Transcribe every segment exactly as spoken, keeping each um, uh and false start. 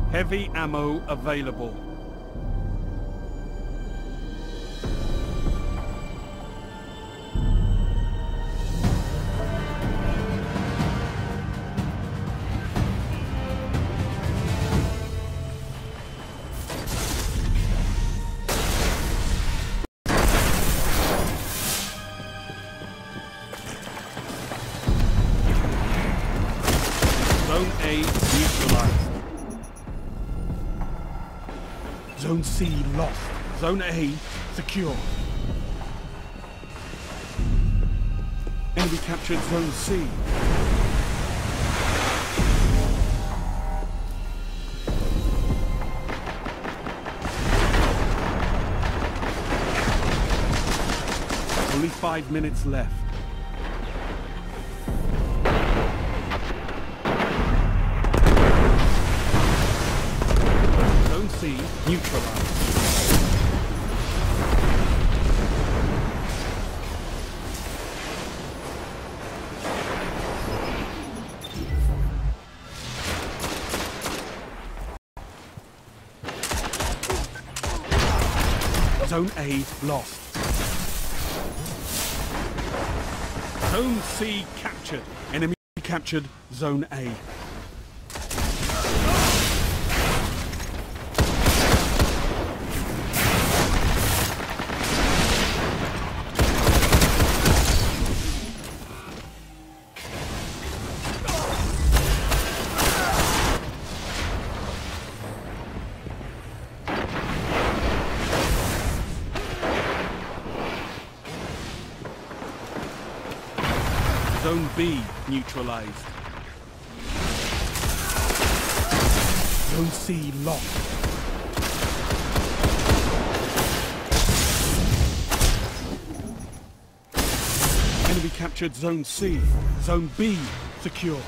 Heavy ammo available. Zone A neutralized. Zone C lost. Zone A secure. Enemy captured Zone C. Only five minutes left. Zone C neutralized. Zone A lost. Zone C captured. Enemy captured Zone A. Zone B neutralized. Zone C lost. Enemy captured Zone C. Zone B secure.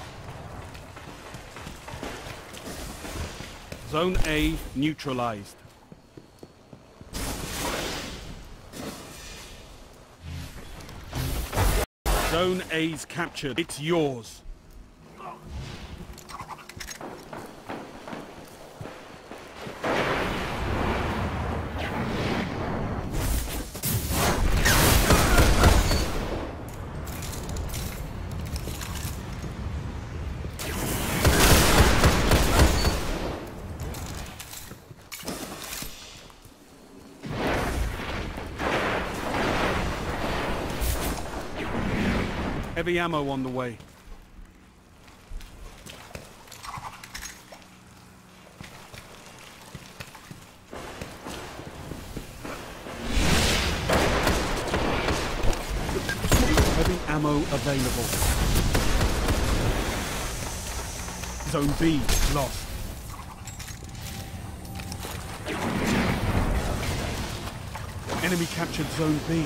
Zone A neutralized. Zone A's captured. It's yours. Heavy ammo on the way. Heavy ammo available. Zone B lost. Enemy captured Zone B.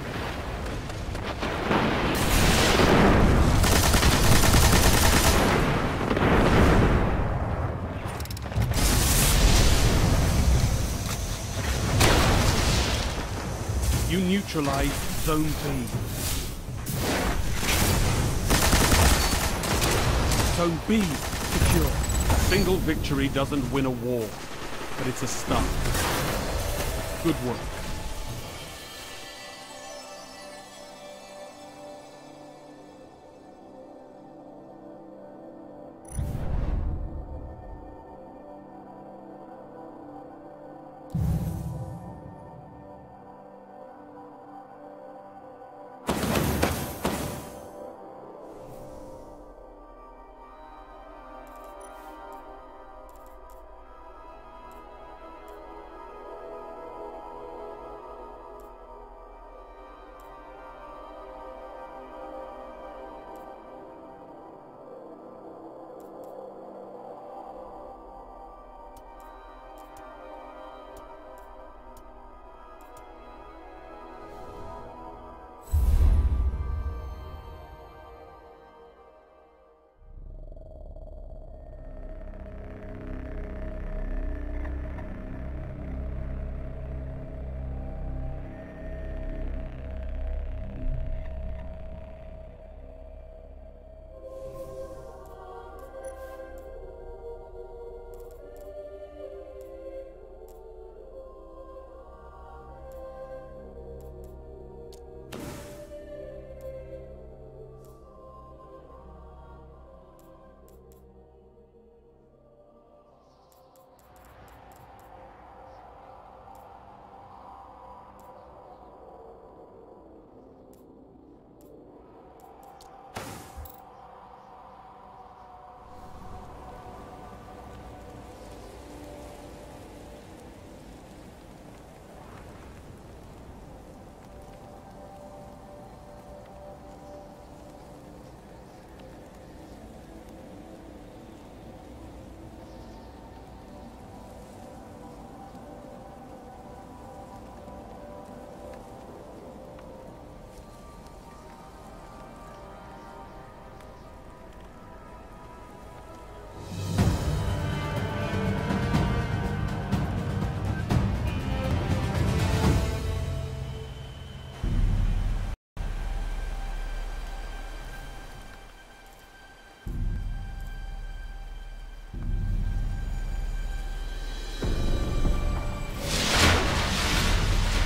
You neutralize Zone B. Zone B secure. Single victory doesn't win a war, but it's a start. Good work.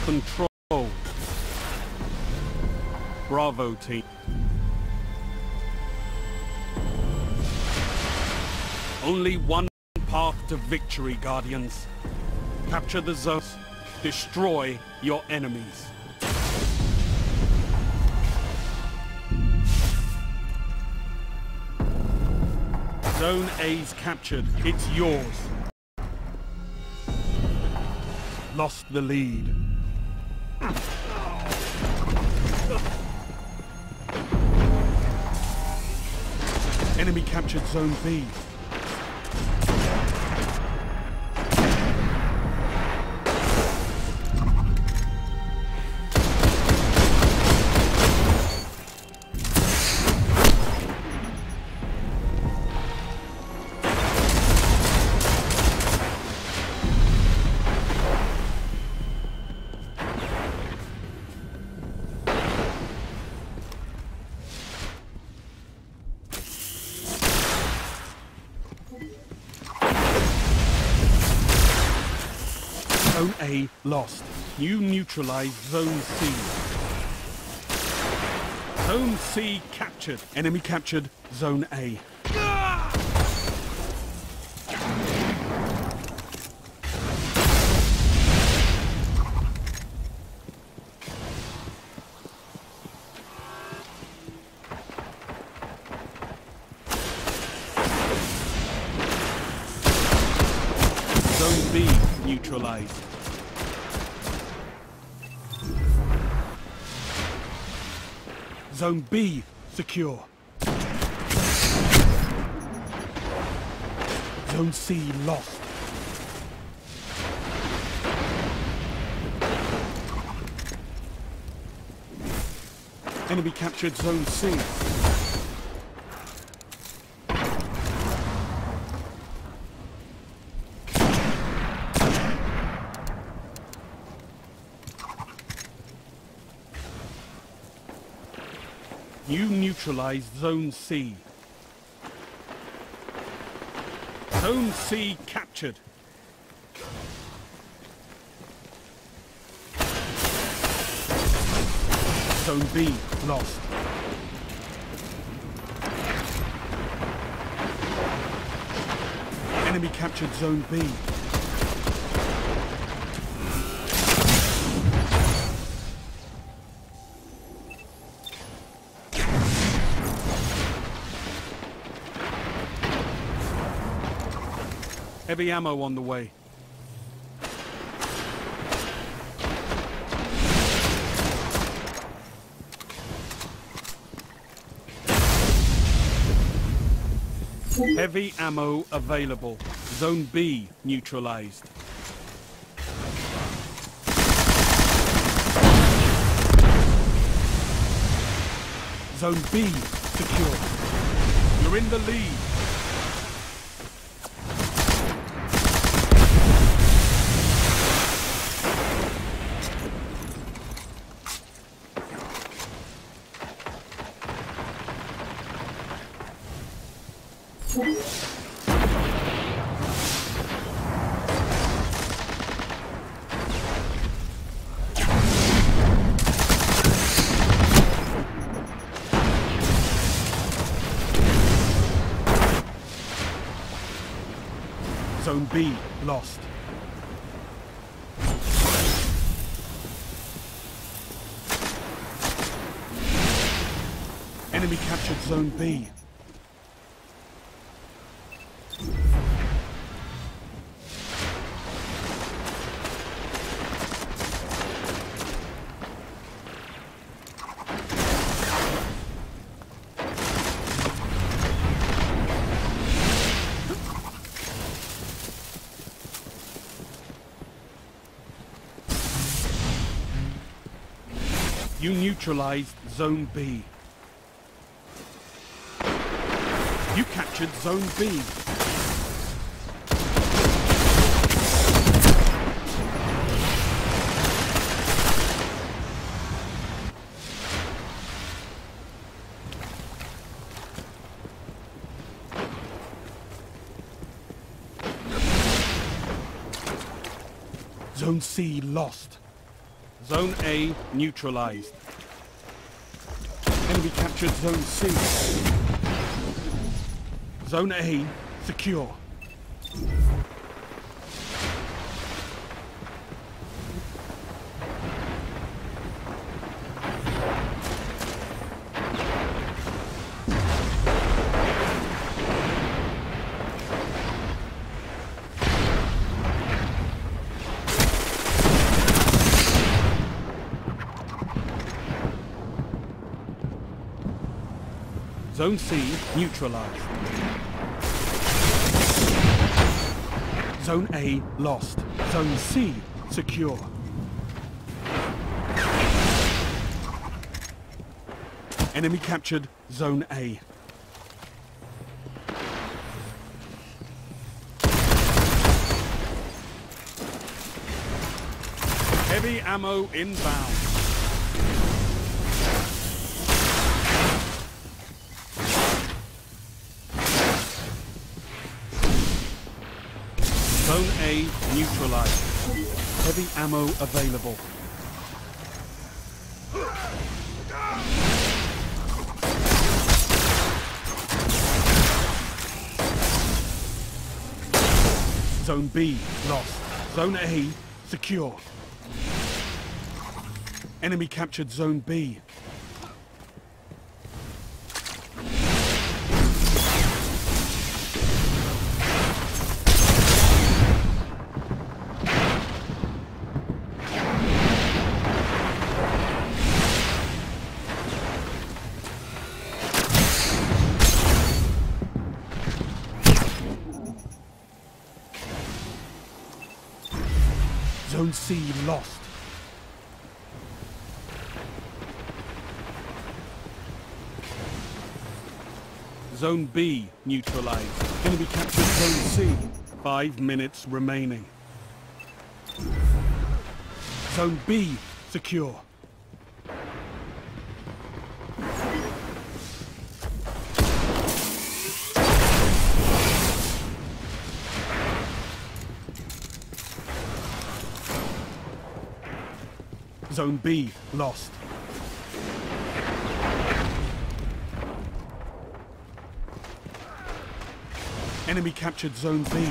control. Bravo, team. Only one path to victory, Guardians. Capture the zones. Destroy your enemies. Zone A's captured. It's yours. Lost the lead. Enemy captured Zone B. Zone A lost. You neutralize Zone C. Zone C captured. Enemy captured Zone A. Zone B neutralized. Zone B secure. Zone C lost. Enemy captured Zone C. You neutralized Zone C. Zone C captured. Zone B lost. Enemy captured Zone B. Heavy ammo on the way. Heavy ammo available. Zone B neutralized. Zone B secure. You're in the lead. Zone B lost. Enemy captured Zone B. You neutralized Zone B. You captured Zone B. Zone C lost. Zone A neutralized. Enemy captured Zone C. Zone A secure. Zone C neutralized. Zone A lost. Zone C secure. Enemy captured Zone A. Heavy ammo inbound. Zone A neutralized. Heavy ammo available. Zone B lost. Zone A secure. Enemy captured Zone B. Zone C lost. Zone B neutralized. Enemy captured Zone C. Five minutes remaining. Zone B secure. Zone B lost. Enemy captured Zone B.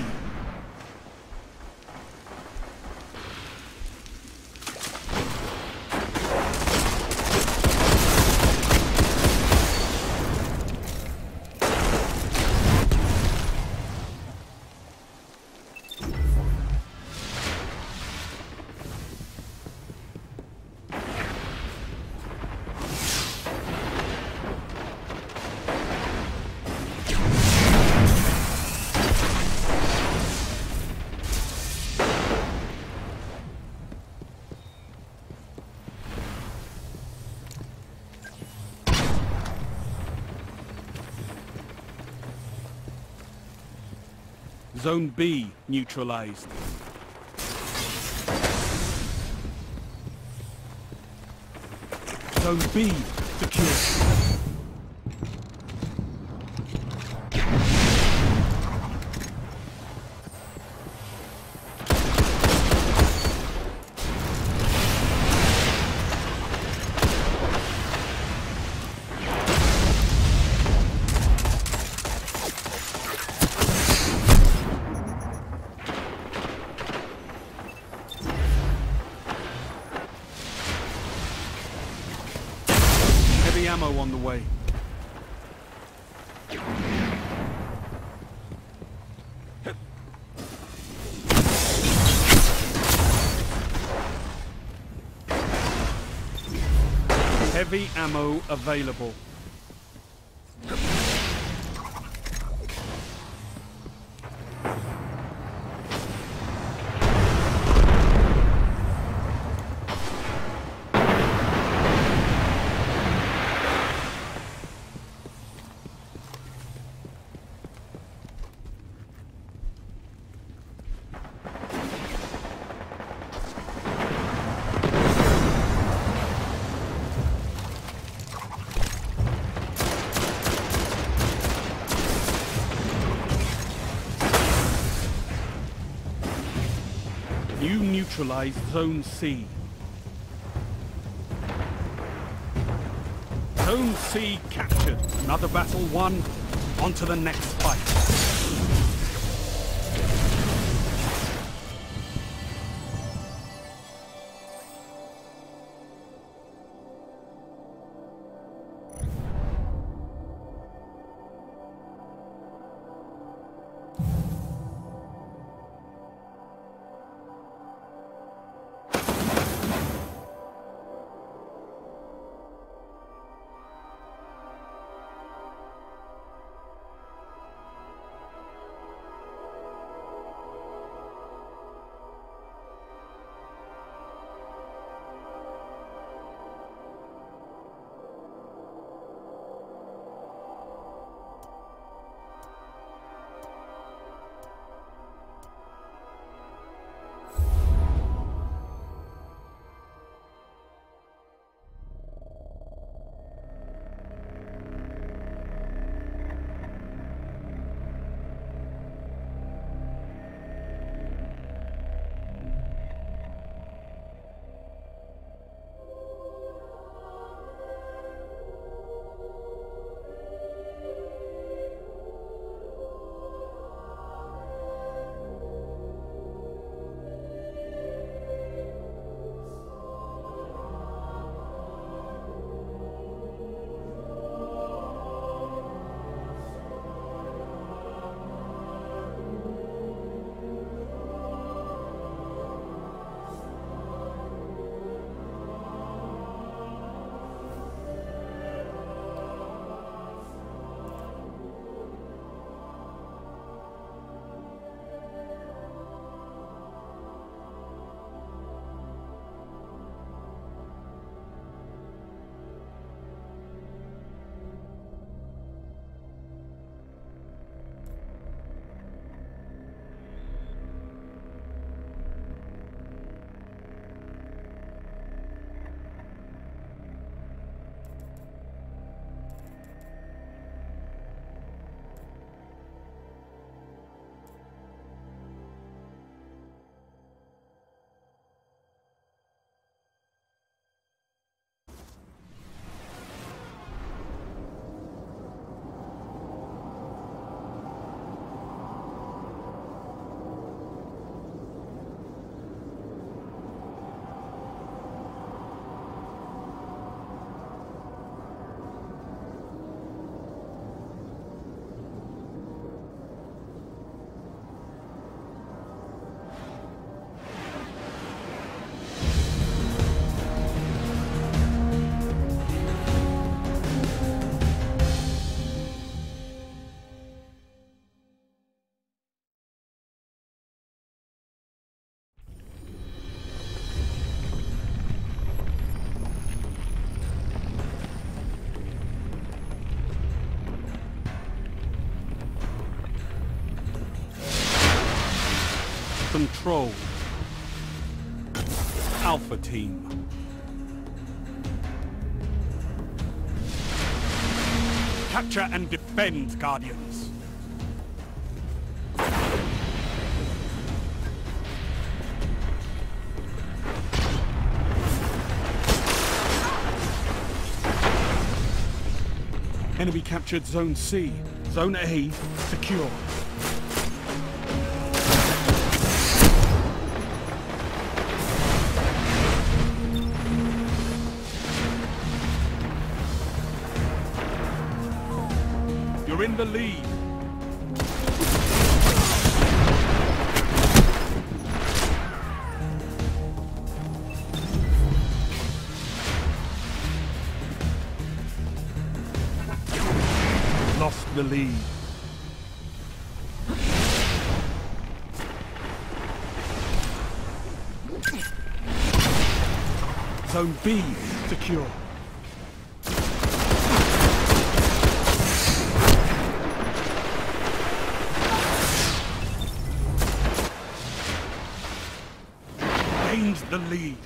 Zone B neutralized. Zone B secure. Heavy ammo on the way. Heavy ammo available. You neutralized Zone C. Zone C captured. Another battle won. On to the next fight. Control. Alpha Team. Capture and defend, Guardians. Enemy captured Zone C. Zone A secure. You're in the lead. Lost the lead. Zone B secure. Gained the lead.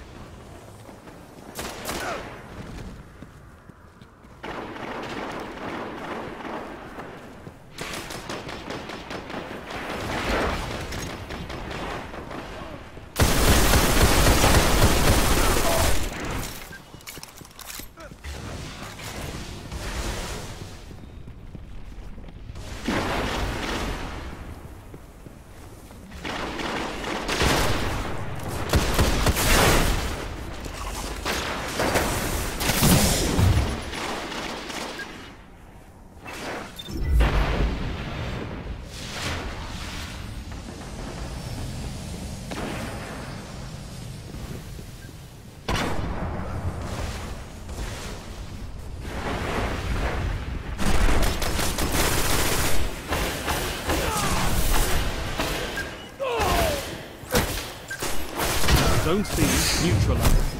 Zone C neutralized.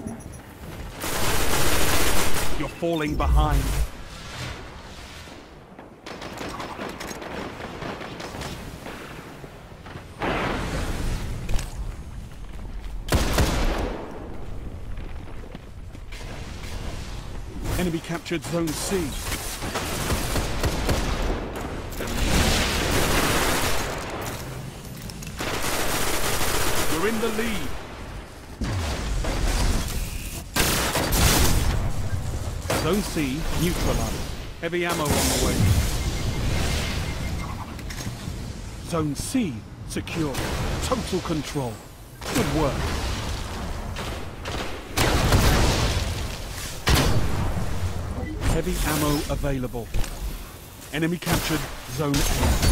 You're falling behind. Enemy captured Zone C. You're in the lead. Zone C neutralized. Heavy ammo on the way. Zone C secure. Total control. Good work. Heavy ammo available. Enemy captured Zone A.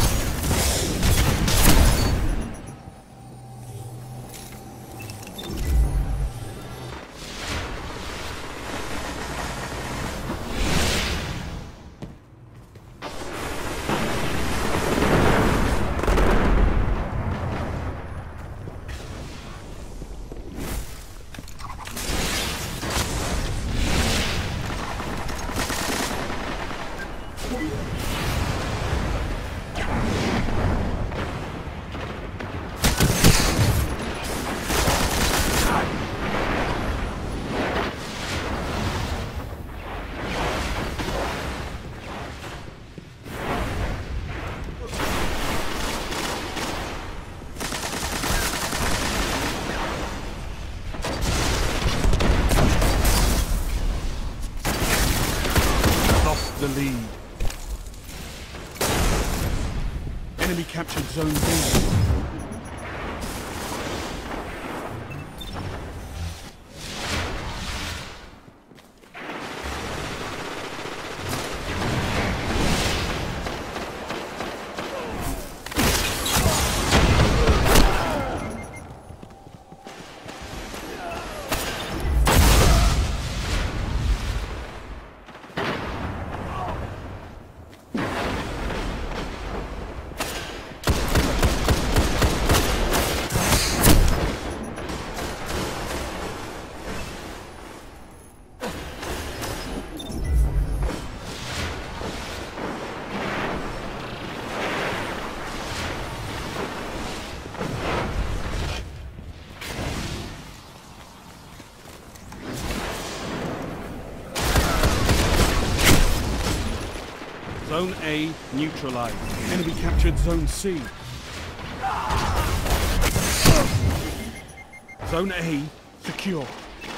The lead. Enemy captured Zone B. Zone A neutralized. Enemy captured Zone C. Zone A secure.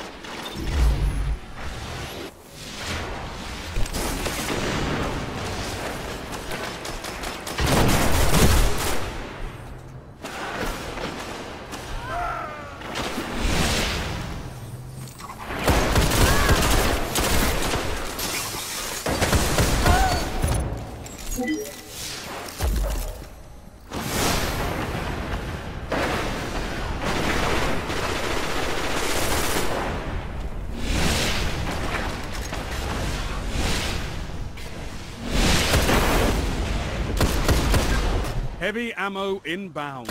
Heavy ammo inbound.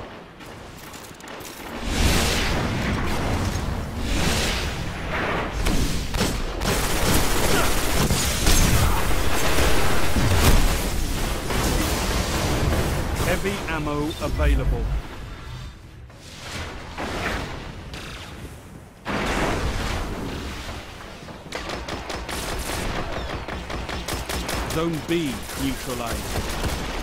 Heavy ammo available. Zone B neutralized.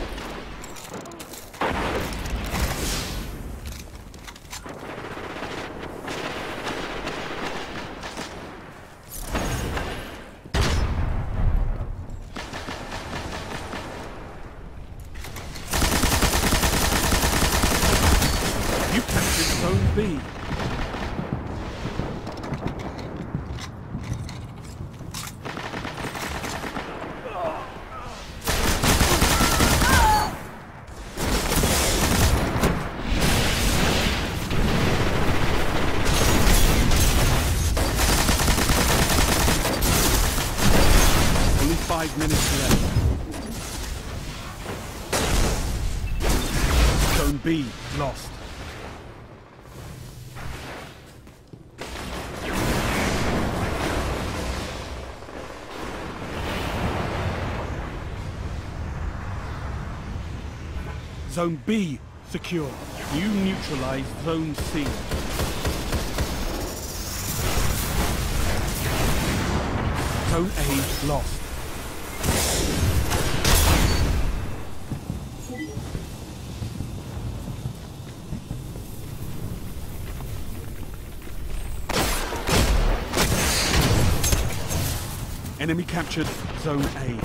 You captured Zone B. Only five minutes left. Zone B lost. Zone B secure. You neutralize Zone C. Zone A lost. Enemy captured Zone A.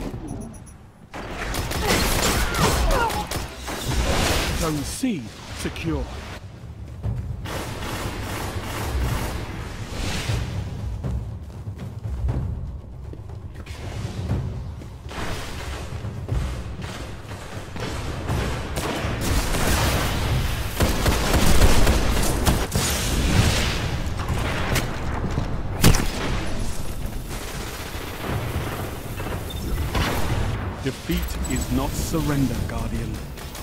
Zone C secure. Defeat is not surrender, Guardian.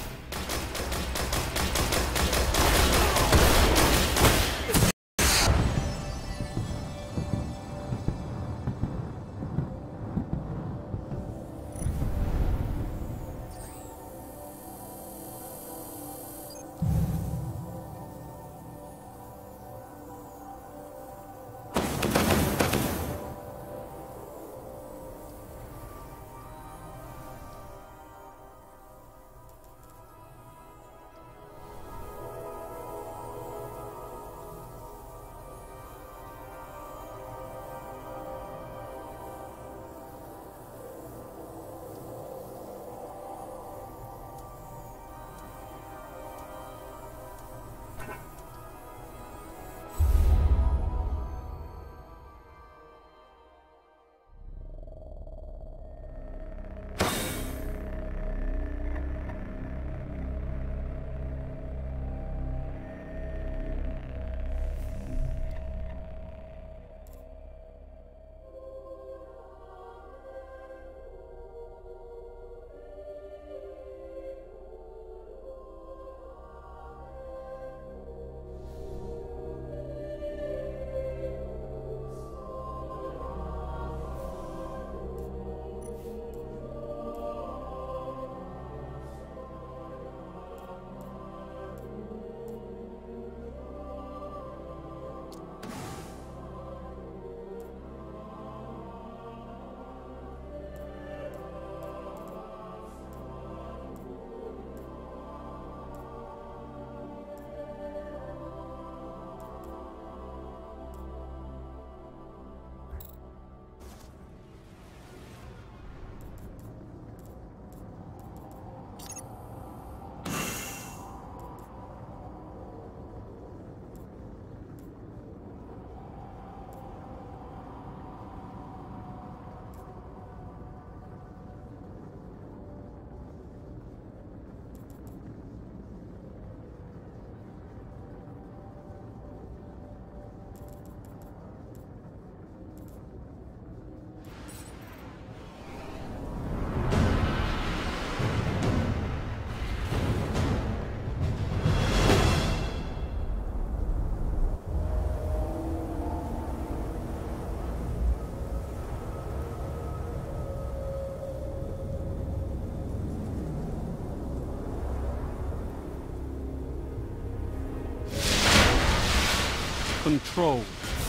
Control.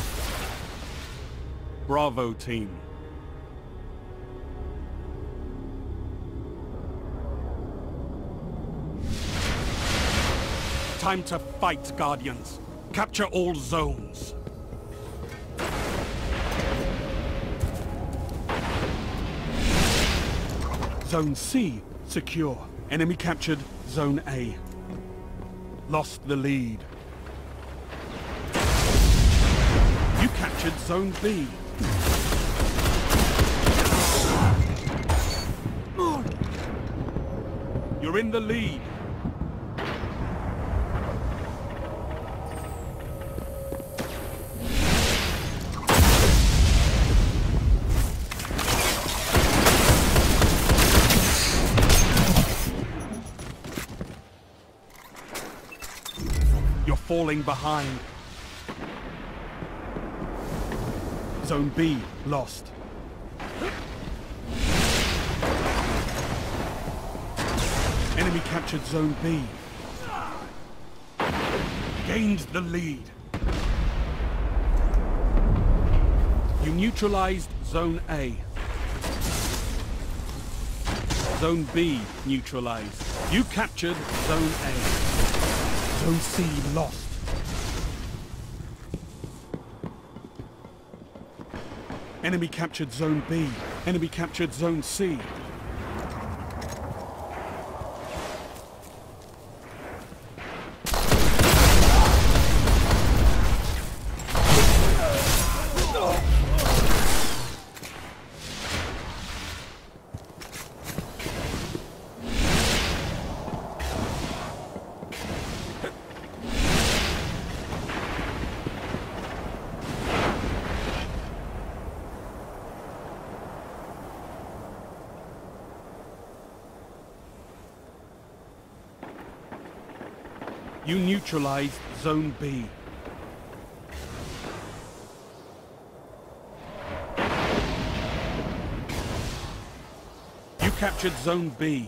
Bravo team. Time to fight, Guardians. Capture all zones. Zone C secure. Enemy captured Zone A. Lost the lead. You captured Zone B. You're in the lead. You're falling behind. Zone B lost. Enemy captured Zone B. Gained the lead. You neutralized Zone A. Zone B neutralized. You captured Zone A. Zone C lost. Enemy captured Zone B. Enemy captured Zone C. You neutralized Zone B. You captured Zone B.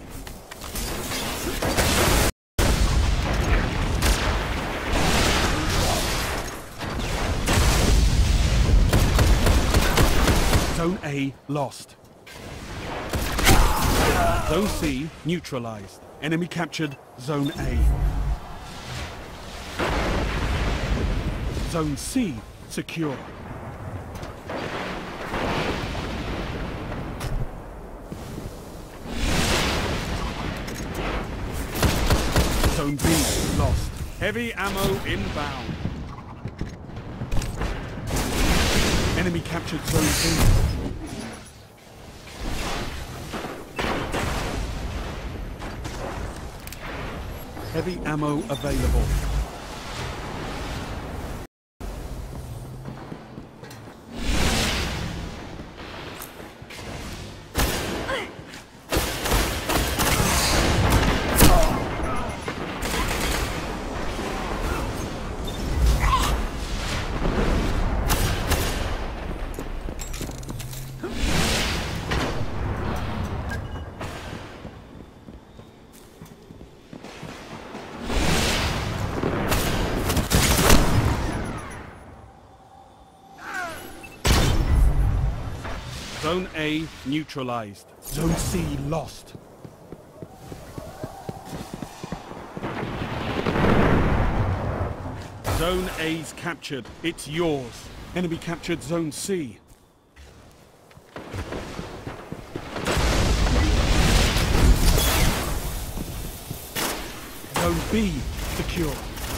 Zone A lost. Zone C neutralized. Enemy captured Zone A. Zone C secure. Zone B lost. Heavy ammo inbound. Enemy captured Zone B. Heavy ammo available. Zone A neutralized. Zone C lost. Zone A's captured. It's yours. Enemy captured Zone C. Zone B secure.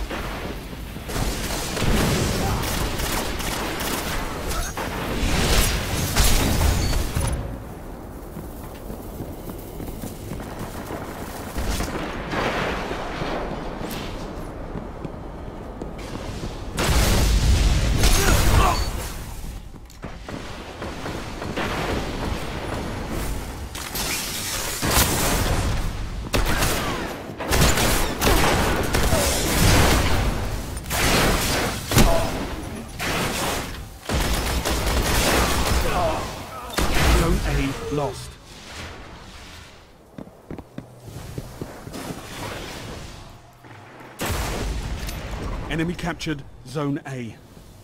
Zone A lost. Enemy captured Zone A.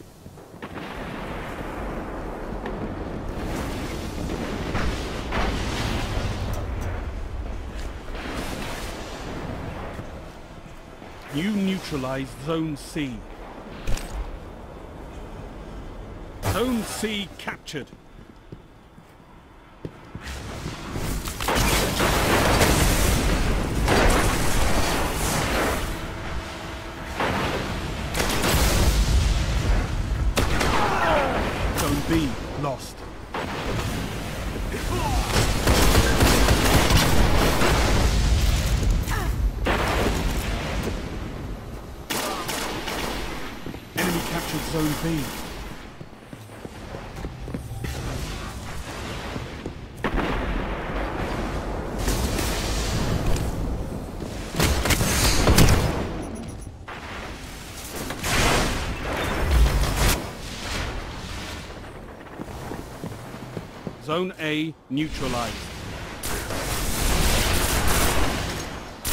You neutralized Zone C. Zone C captured. Zone B lost. Enemy captured Zone B. Zone A neutralized.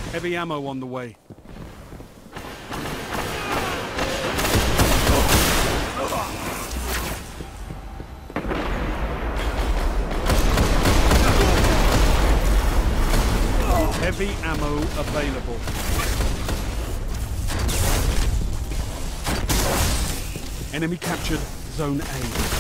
Heavy ammo on the way. Heavy ammo available. Enemy captured Zone A.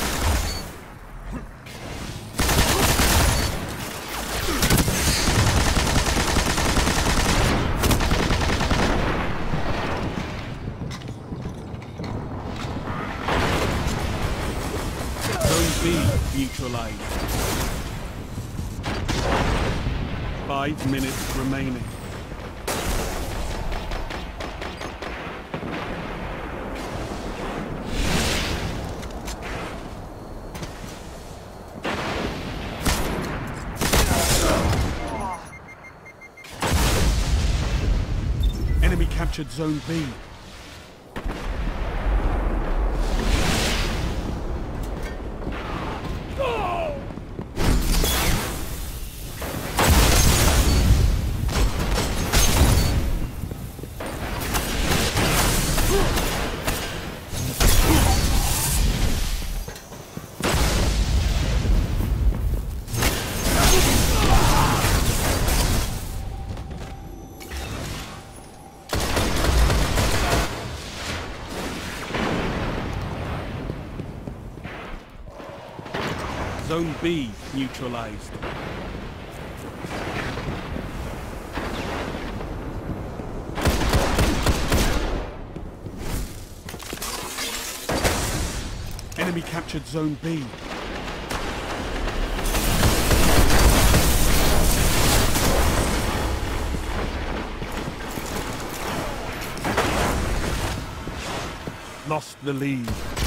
Zone B neutralized. Five minutes remaining. Enemy captured Zone B. Zone B neutralized. Enemy captured Zone B. Lost the lead.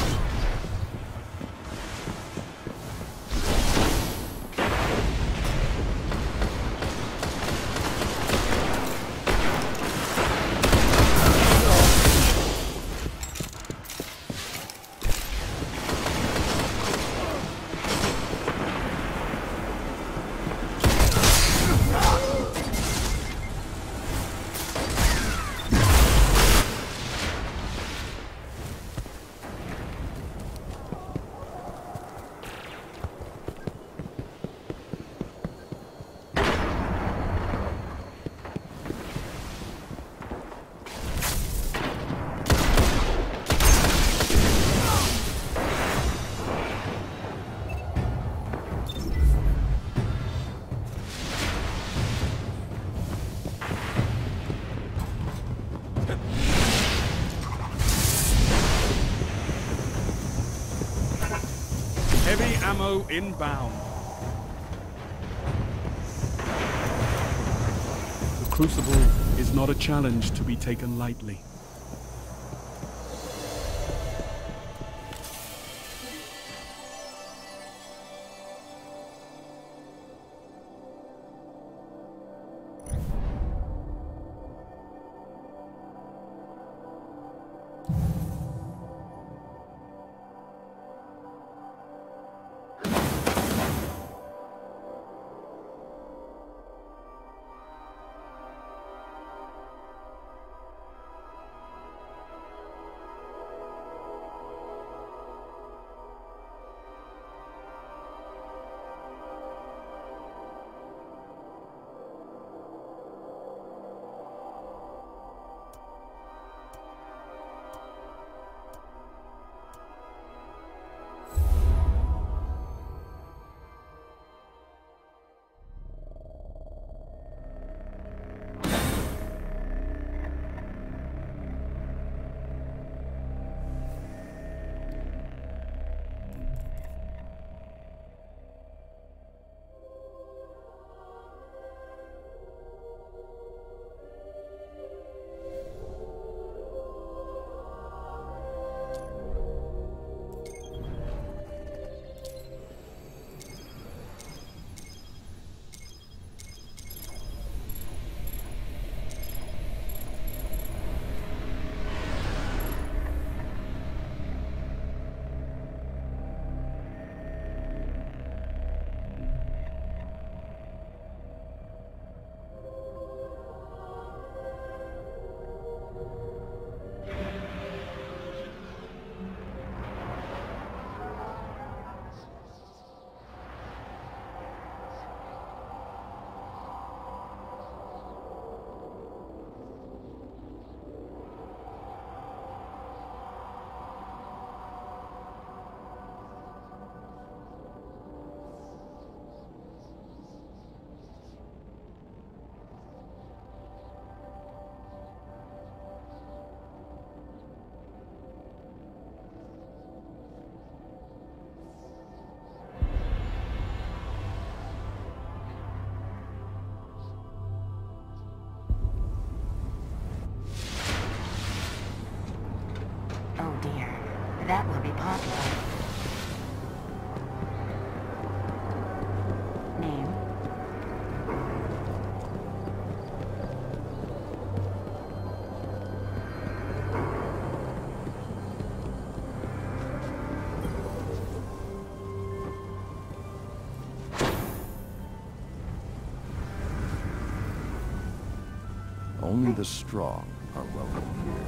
Heavy ammo inbound. The Crucible is not a challenge to be taken lightly. That will be popular. Name? Only the strong are welcome here.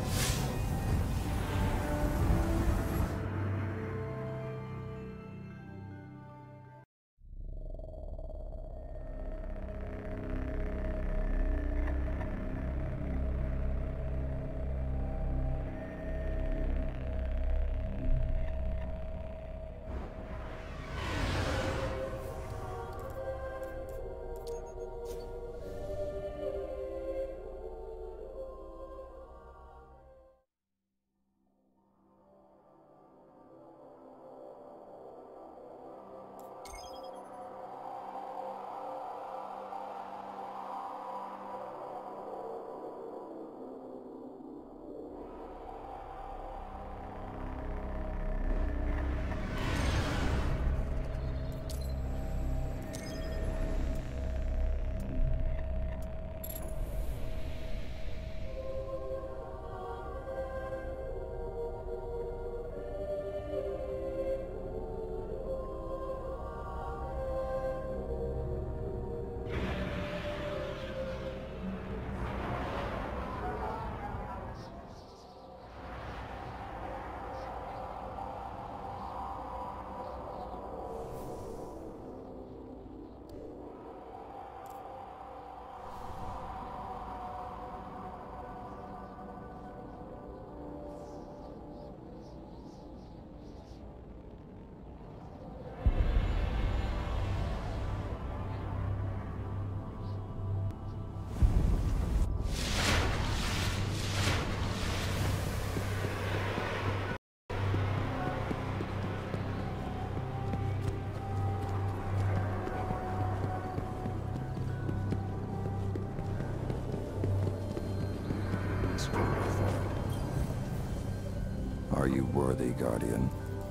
Are you worthy, Guardian?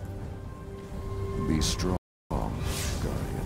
Be strong, Guardian.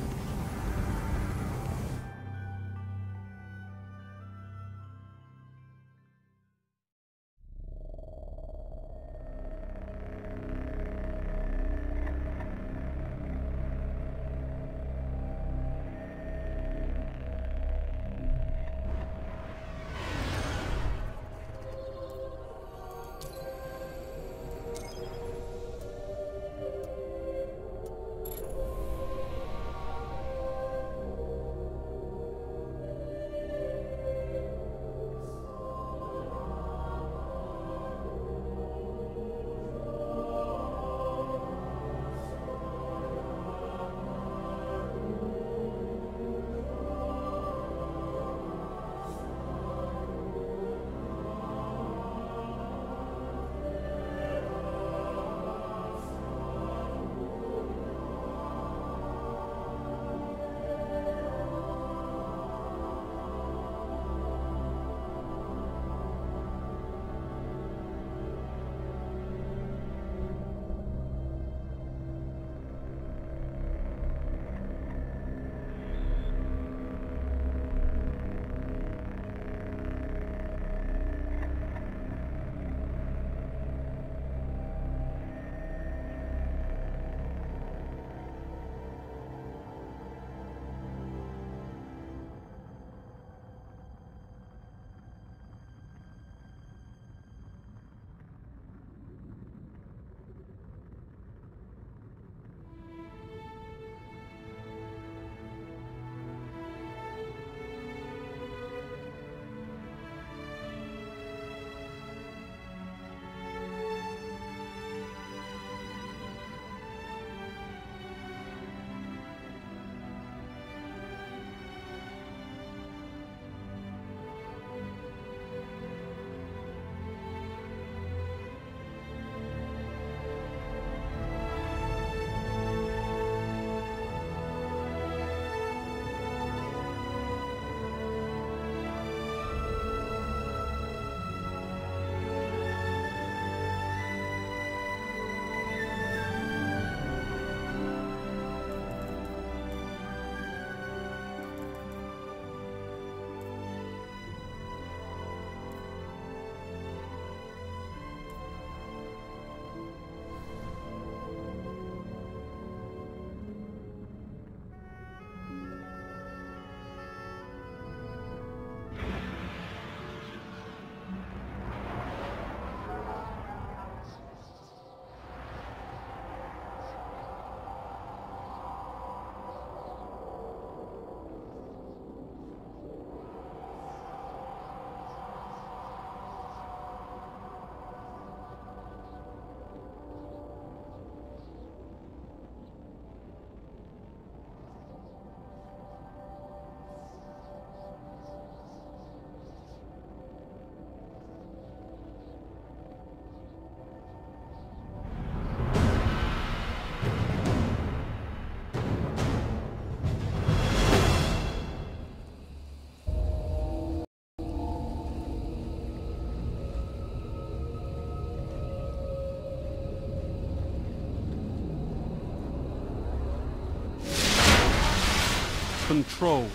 control.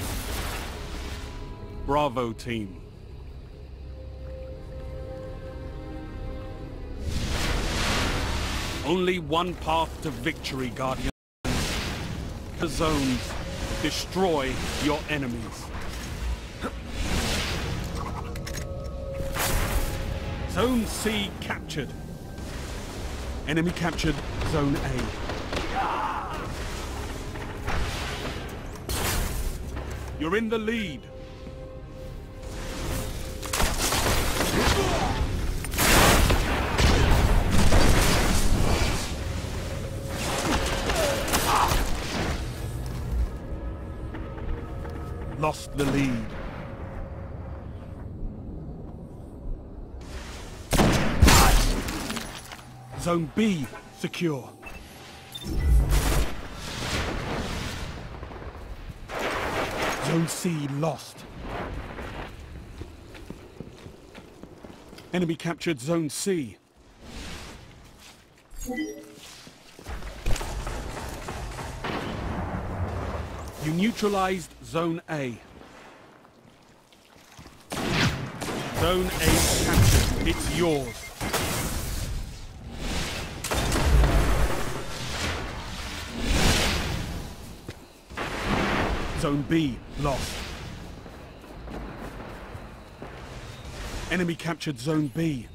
Bravo team. Only one path to victory, Guardian. The zones. Destroy your enemies. Zone C captured. Enemy captured Zone A. You're in the lead. Lost the lead. Zone B secure. Zone C lost. Enemy captured Zone C. You neutralized Zone A. Zone A captured. It's yours. Zone B lost. Enemy captured Zone B.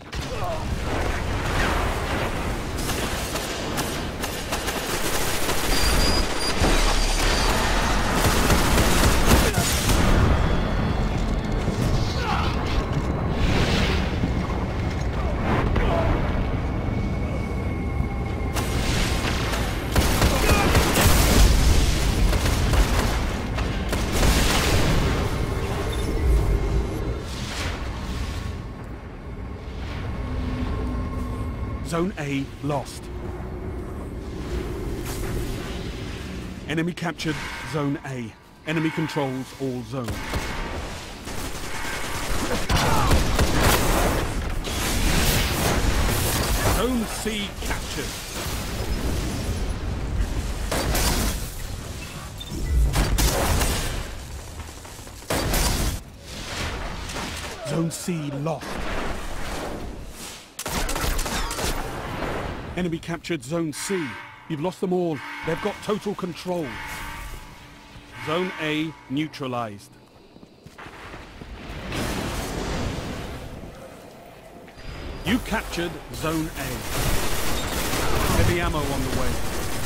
Zone A lost. Enemy captured Zone A. Enemy controls all zones. Zone C captured. Zone C lost. Enemy captured Zone C. You've lost them all. They've got total control. Zone A neutralized. You captured Zone A. Heavy ammo on the way.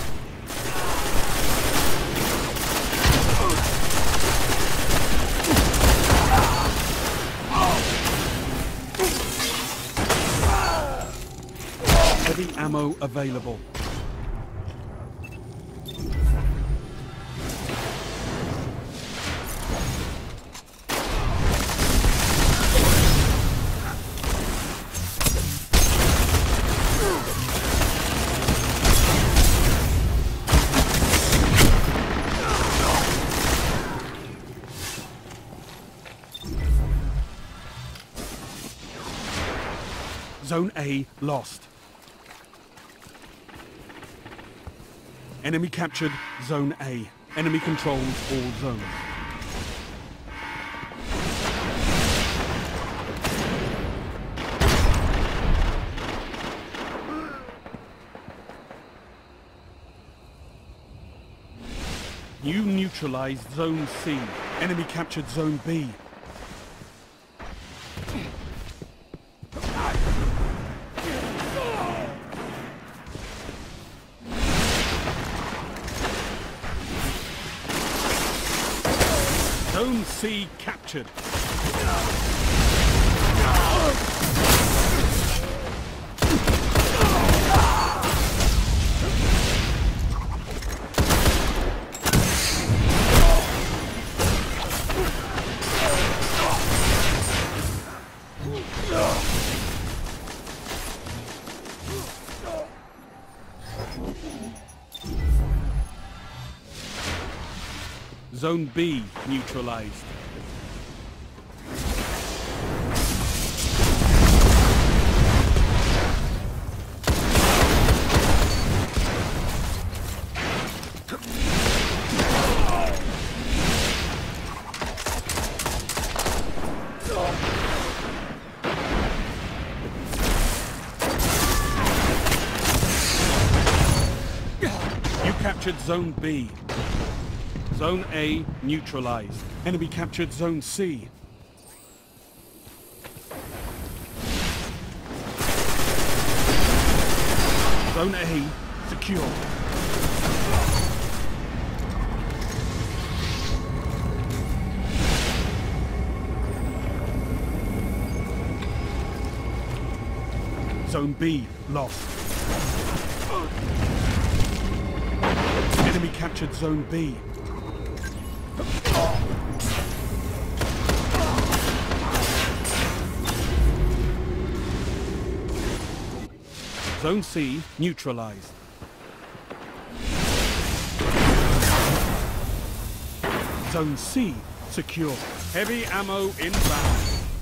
Heavy ammo available. Zone A lost. Enemy captured Zone A. Enemy controls all zones. You neutralized Zone C. Enemy captured Zone B. Zone C captured. Zone B neutralized. captured Zone B. Zone A neutralized. Enemy captured Zone C. Zone A secure. Zone B lost. Enemy captured Zone B. Zone C neutralized. Zone C secure. Heavy ammo inbound.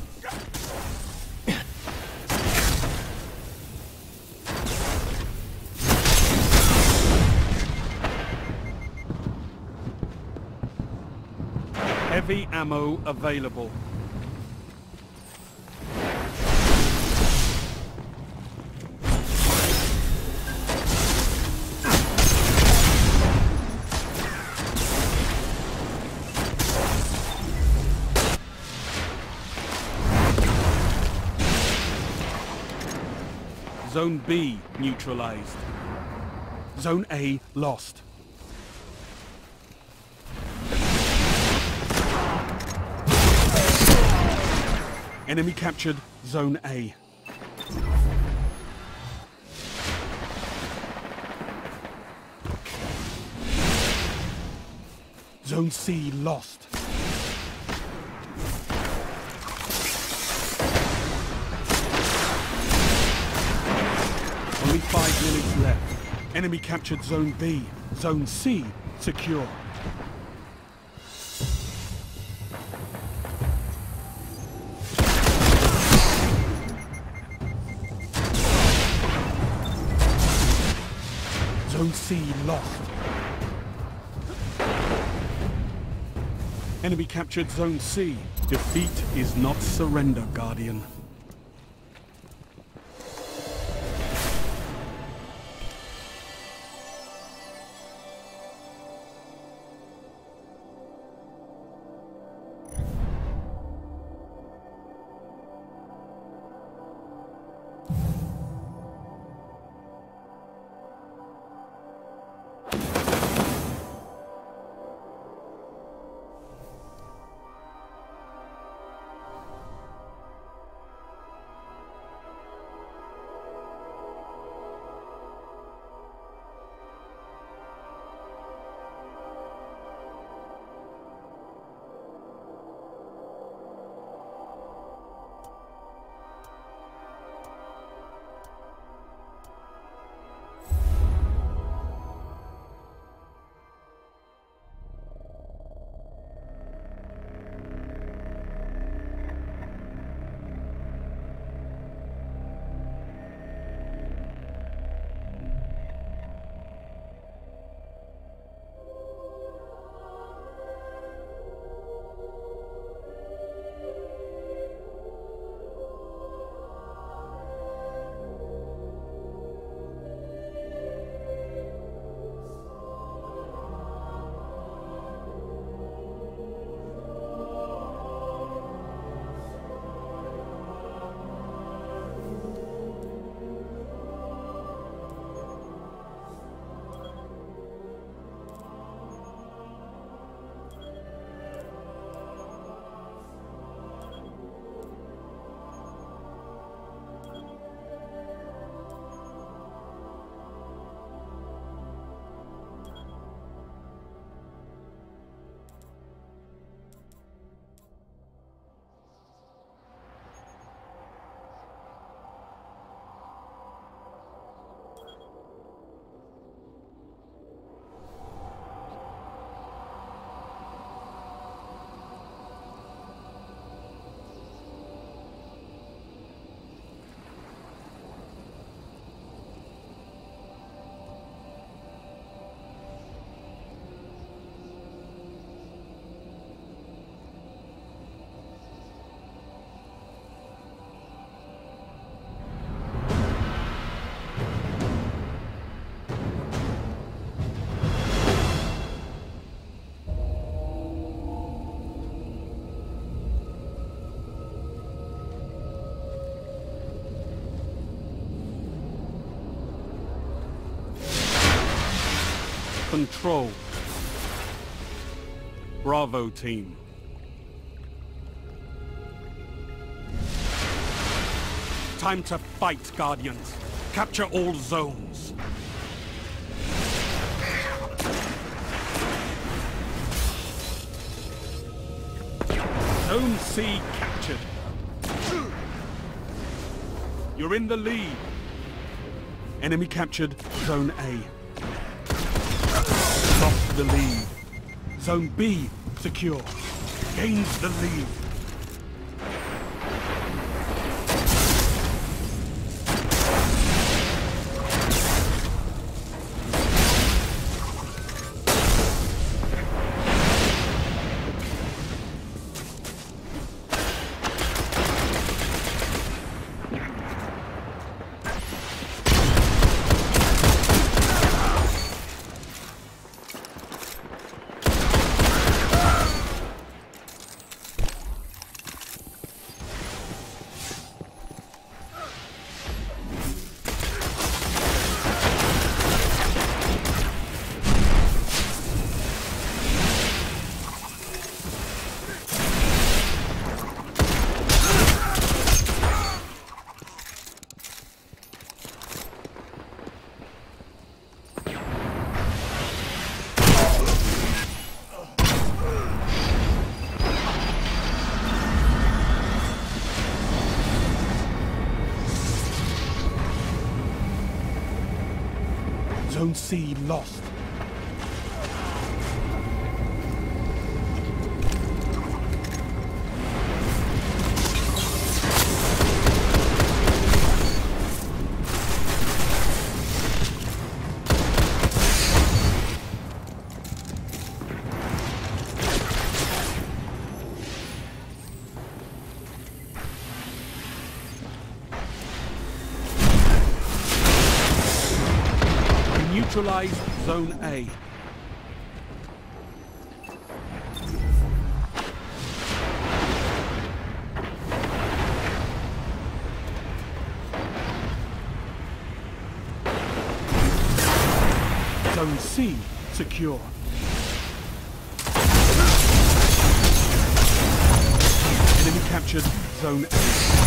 Heavy ammo available. Zone B neutralized. Zone A lost. Enemy captured Zone A. Zone C lost. Only five minutes left. Enemy captured Zone B. Zone C secure. Zone C lost. Enemy captured Zone C. Defeat is not surrender, Guardian. Control. Bravo team. Time to fight, Guardians. Capture all zones. Zone C captured. You're in the lead. Enemy captured Zone A. Lost the lead. Zone B secure. Gains the lead. Zone C lost. Neutralize Zone A. Zone C secure. Enemy captured Zone A.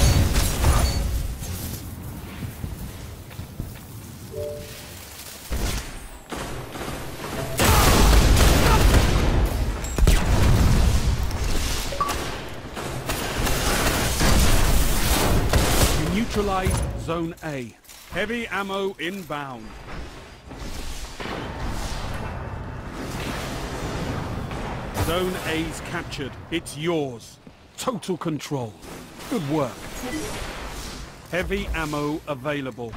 Neutralize Zone A. Heavy ammo inbound. Zone A's captured. It's yours. Total control. Good work. Heavy ammo available.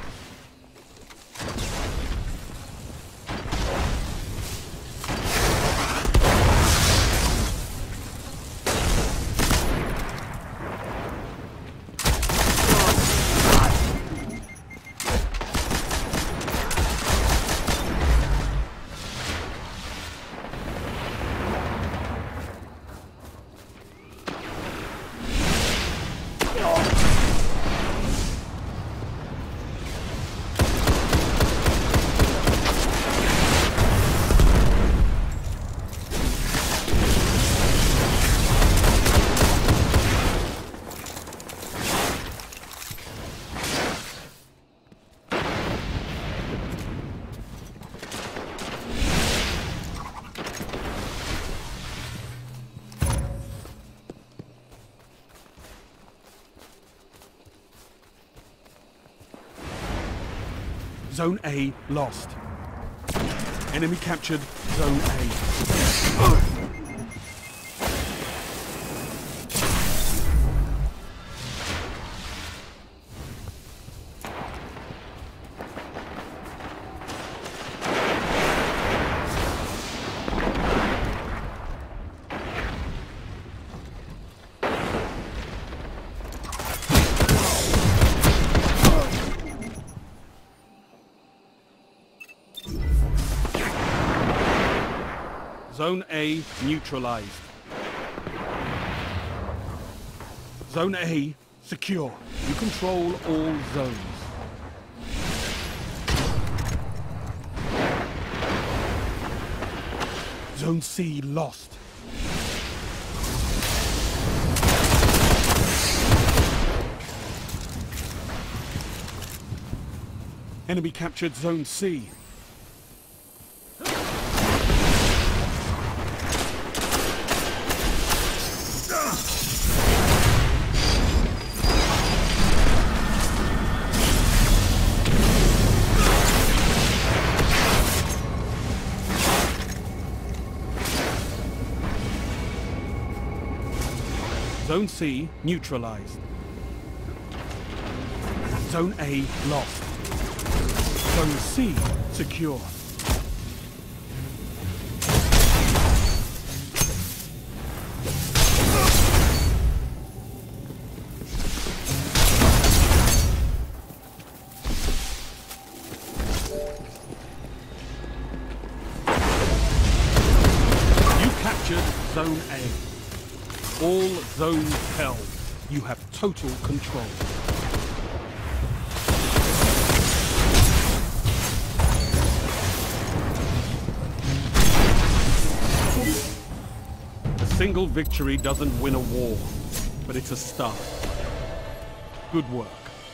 Zone A lost. Enemy captured Zone A. Zone A neutralized. Zone A secure. You control all zones. Zone C lost. Enemy captured Zone C. Zone C neutralized. Zone A lost. Zone C secure. You captured Zone A. All zones held. You have total control. A single victory doesn't win a war, but it's a start. Good work.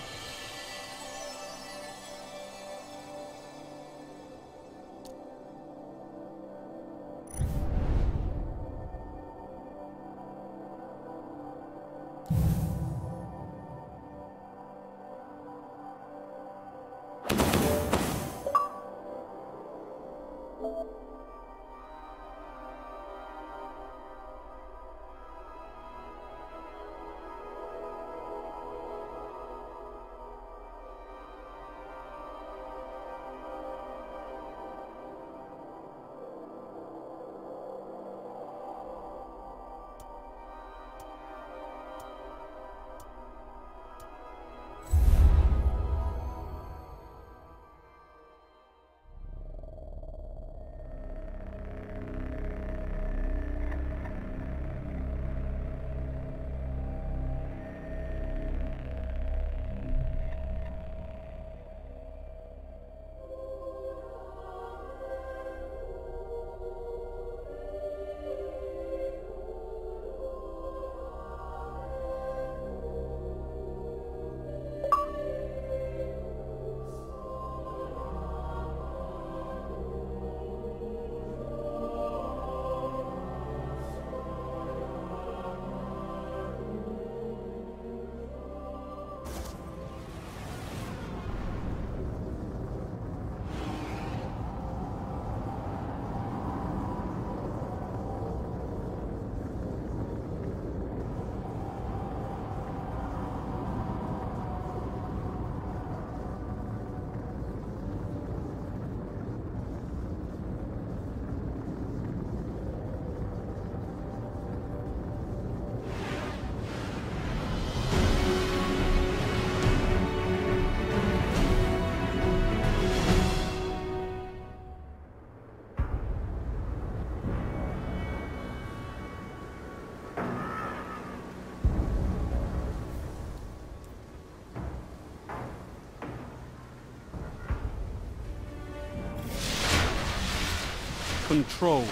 Control.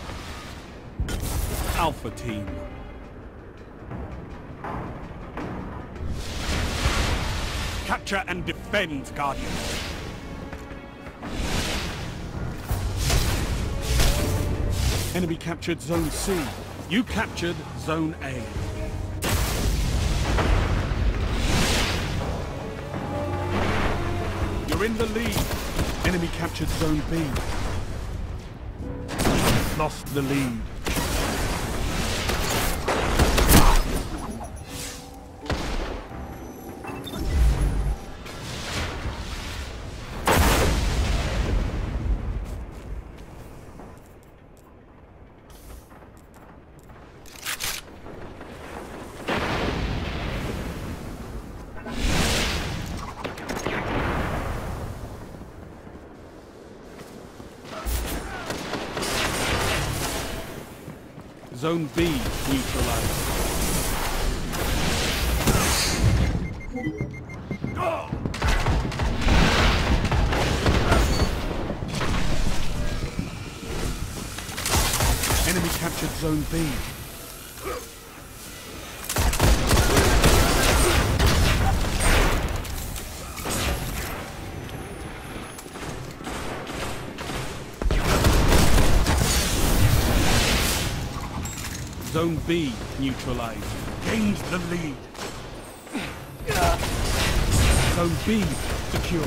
Alpha Team. Capture and defend, Guardian. Enemy captured Zone C. You captured Zone A. You're in the lead. Enemy captured Zone B. Lost the lead. Zone B neutralized. Go! Zone B. Zone B neutralized. Gained the lead. Zone B secure.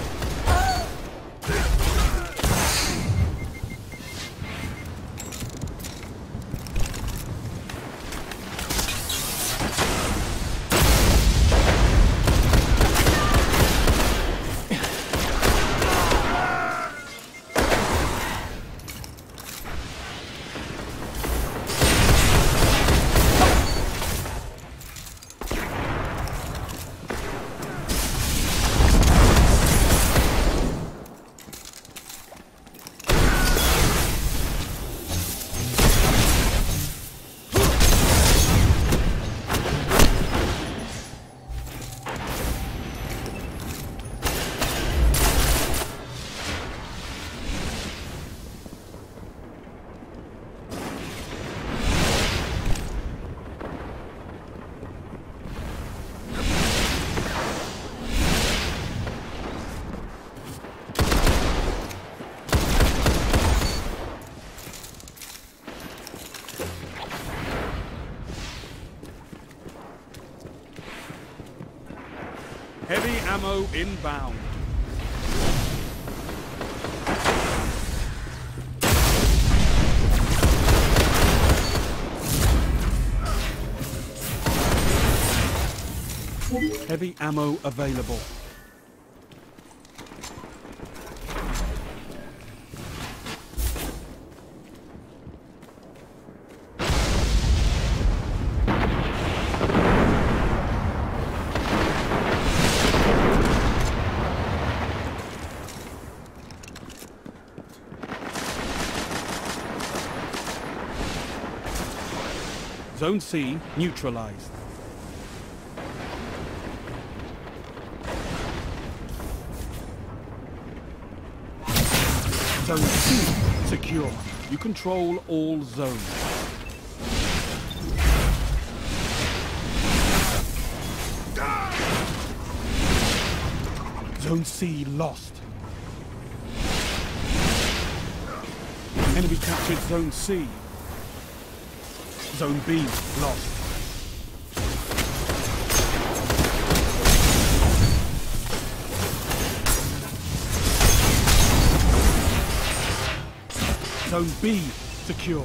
Heavy ammo inbound. Heavy ammo available. Zone C neutralized. Zone C secure. You control all zones. Zone C lost. Enemy captured Zone C. Zone B lost. Zone B secure.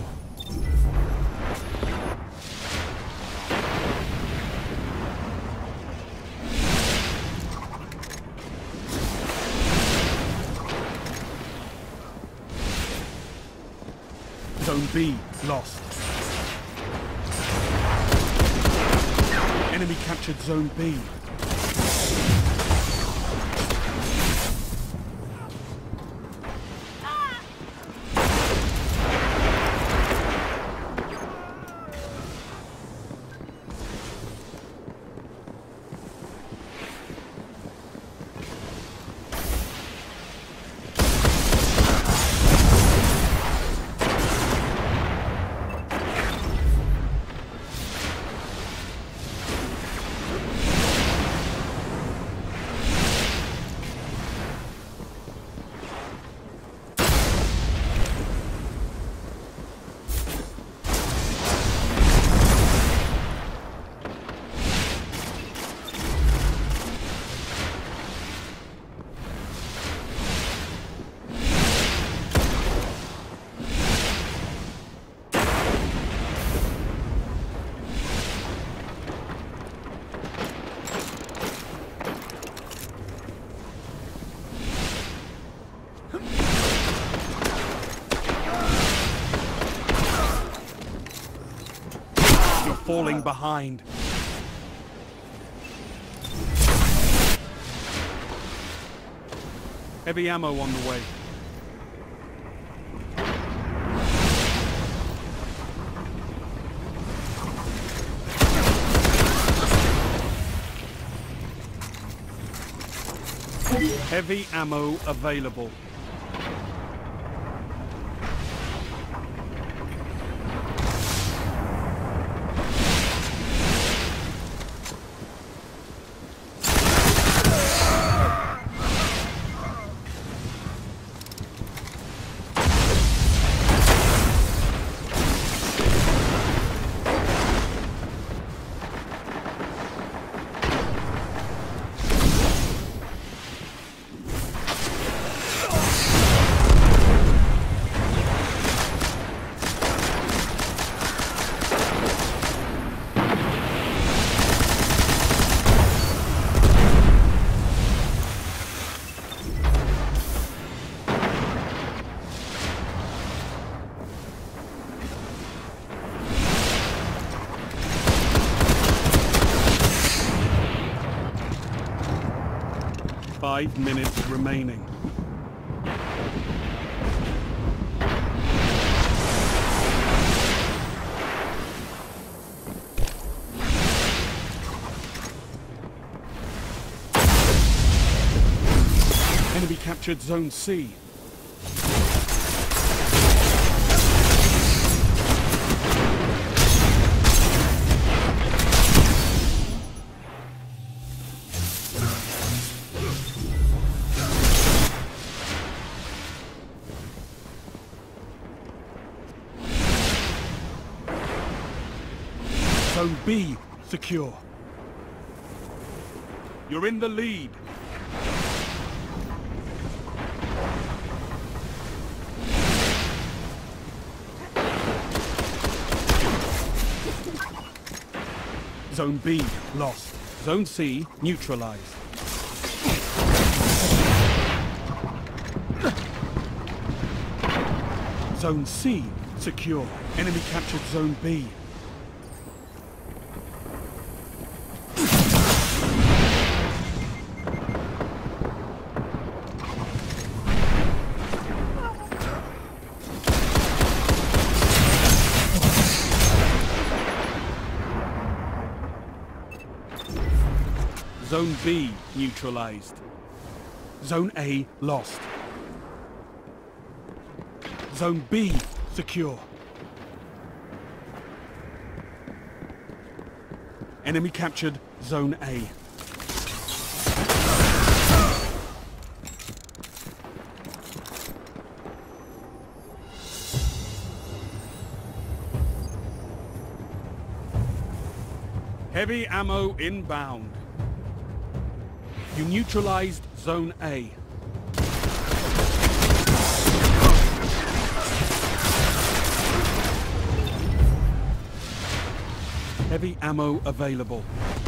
Zone B lost. Enemy captured Zone B. Falling behind. Heavy ammo on the way. Heavy ammo available. Five minutes remaining. Enemy captured Zone C. Zone B secure. You're in the lead. Zone B lost. Zone C neutralized. Zone C secure. Enemy captured Zone B. Zone B neutralized. Zone A lost. Zone B secure. Enemy captured Zone A. Heavy ammo inbound. You neutralized Zone A. Heavy ammo available.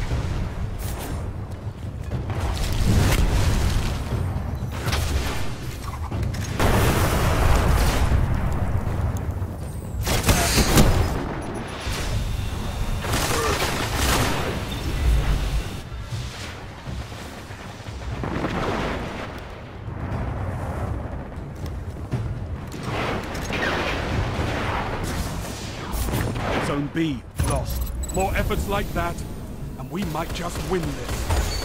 Zone B lost. More efforts like that, and we might just win this.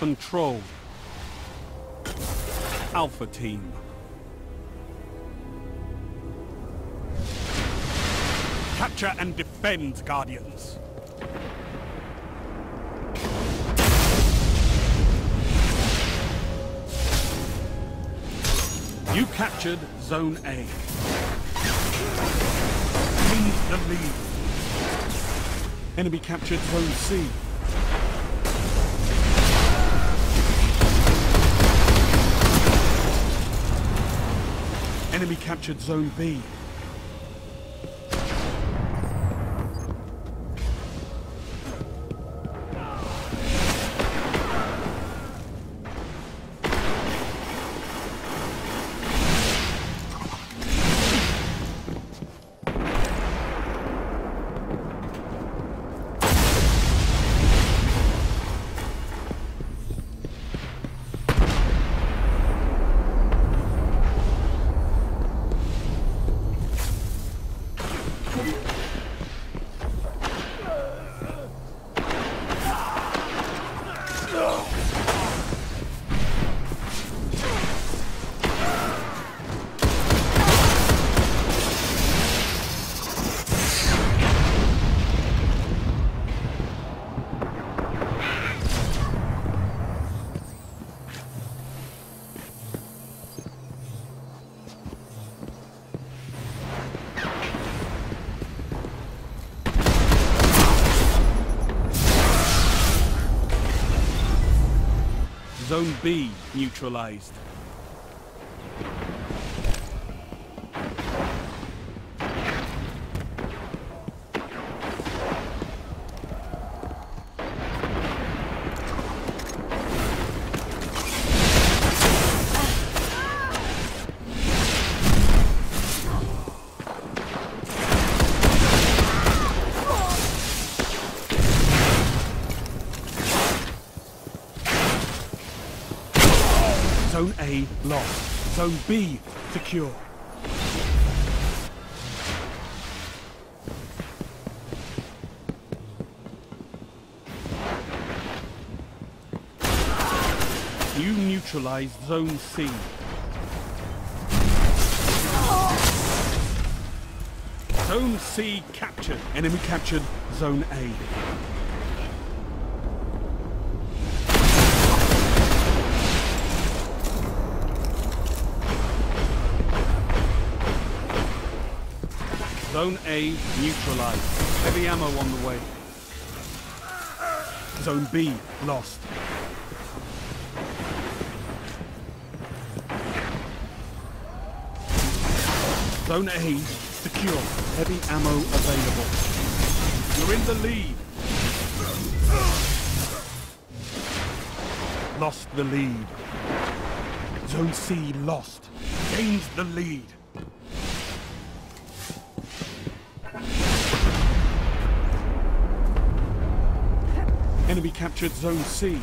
Control. Alpha Team. Capture and defend, Guardians. You captured Zone A. Gained the lead. Enemy captured Zone C. Enemy captured Zone B. Zone B neutralized. Zone A lost. Zone B secure. You neutralized Zone C. Zone C captured. Enemy captured Zone A. Zone A neutralized. Heavy ammo on the way. Zone B lost. Zone A secure. Heavy ammo available. You're in the lead. Lost the lead. Zone C lost. Gained the lead. Enemy captured Zone C.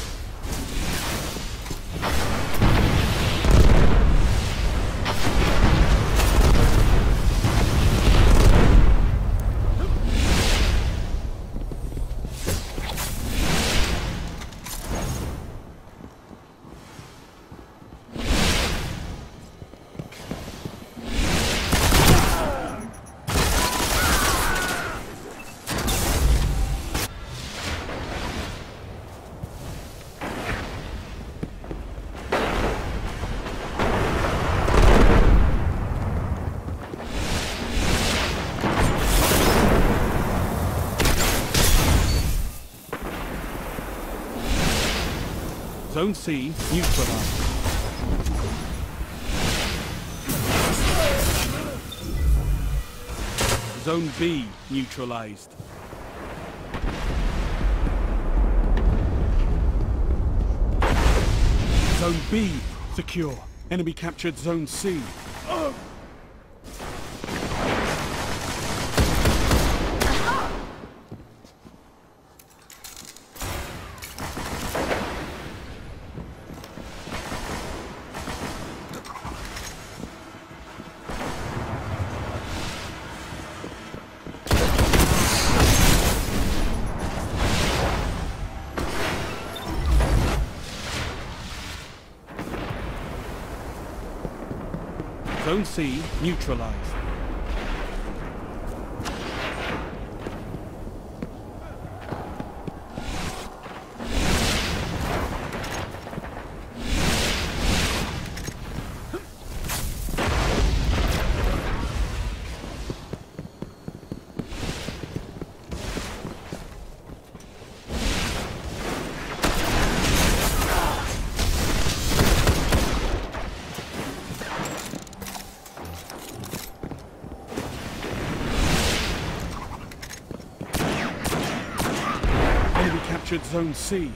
Zone C neutralized. Zone B neutralized. Zone B secure. Enemy captured Zone C. Oh. Zone C neutralized. Captured Zone C.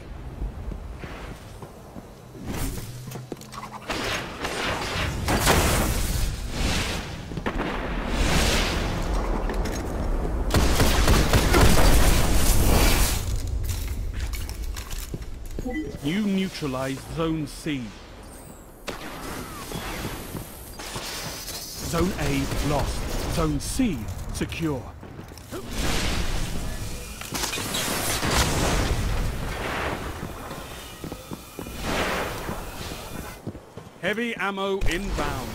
You neutralized Zone C. Zone A lost. Zone C secure. Heavy ammo inbound.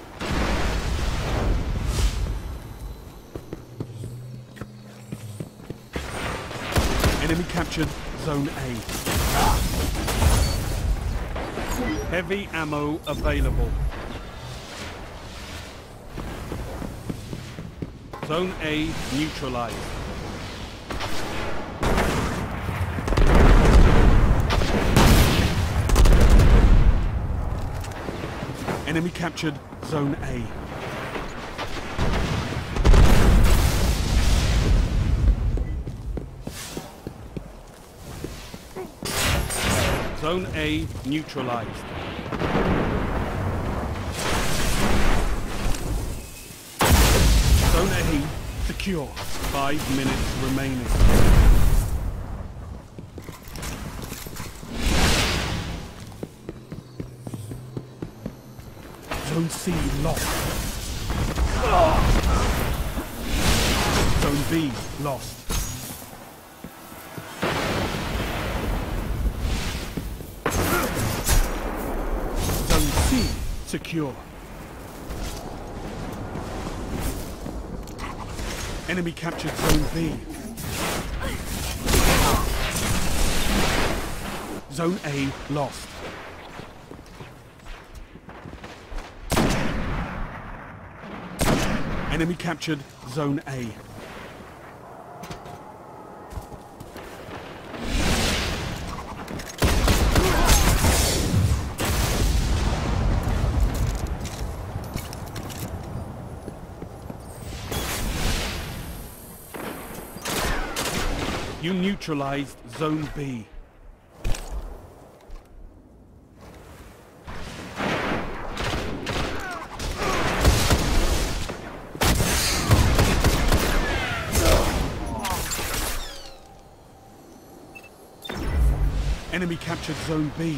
Enemy captured Zone A. Heavy ammo available. Zone A neutralized. Enemy captured Zone A. Zone A neutralized. Zone A secure. Five minutes remaining. Zone C lost. Zone B lost. Zone C secure. Enemy captured Zone B. Zone A lost. Enemy captured Zone A. You neutralized Zone B. Enemy captured Zone B.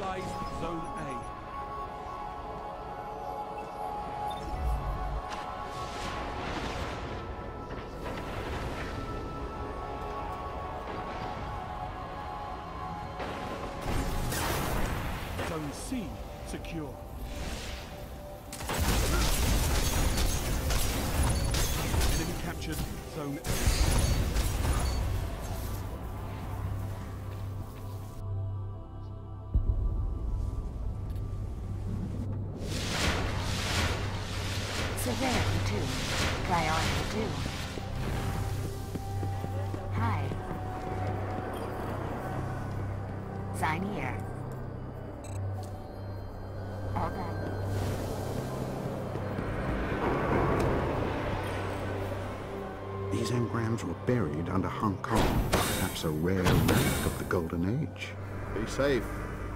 Stabilize Zone A. Zone C secure. Enemy captured Zone A. Severity two. Priority two. Hi. Sign here. All done. These engrams were buried under Hong Kong, perhaps a rare relic of the Golden Age. Be safe.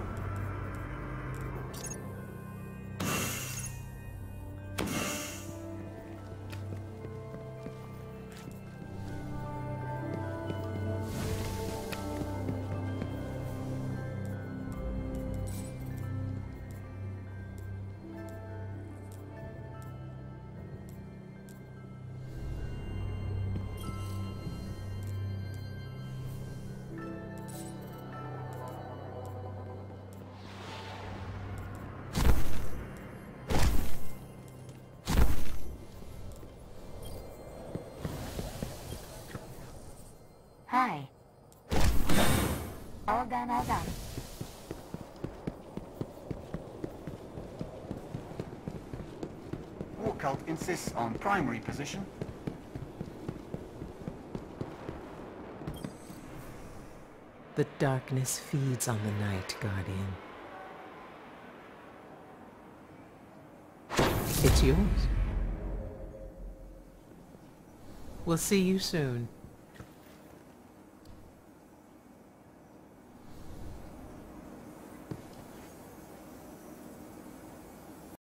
Hi. All done, all done. War Cult insists on primary position. The darkness feeds on the night, Guardian. It's yours. We'll see you soon.